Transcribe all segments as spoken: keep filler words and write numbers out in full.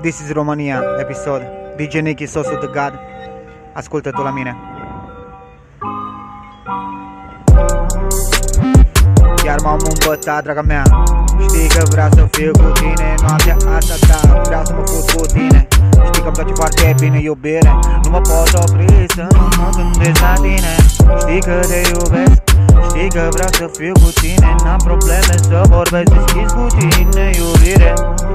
This is Romania episod. D J Nicky, Soso the God. Ascultă tu la mine. Chiar m-am îmbătat, draga mea. Știi că vreau să fiu cu tine noaptea asta, da, vreau să mă fut cu tine. Știi că-mi place foarte bine iubire. Nu mă pot opri să nu mă gândesc la tine. Știi că te iubesc, știi că vreau să fiu cu tine. N-am probleme să vorbesc deschis cu tine, iubire.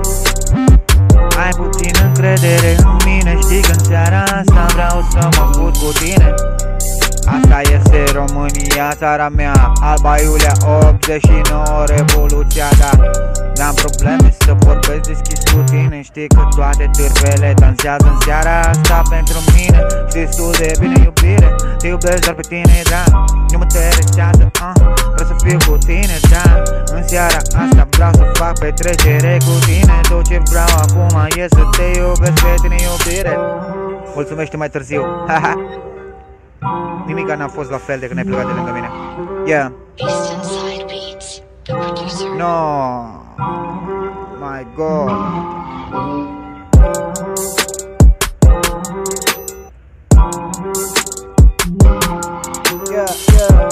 Ai puțin încredere în mine. Știi că în seara asta vreau să mă fut cu tine. Asta este România, țara mea, Alba Iulia optzeci și nouă, Revoluția, da. N-am probleme să vorbesc deschis cu tine. Știi că toate târfele dansează în seara asta pentru mine. Știi destul de bine, iubire, te iubesc doar pe tine, da. Nu mă interesează, uh, vreau să fiu cu tine, da. În seara asta vreau să fac petrecere cu tine. Tot ce vreau acum e să te iubesc pe tine, iubire. Mulțumește mai târziu, haha. Nimica n-a fost la fel de când ai plecat de lângă mine. Yeah. No. My God. Yeah, yeah.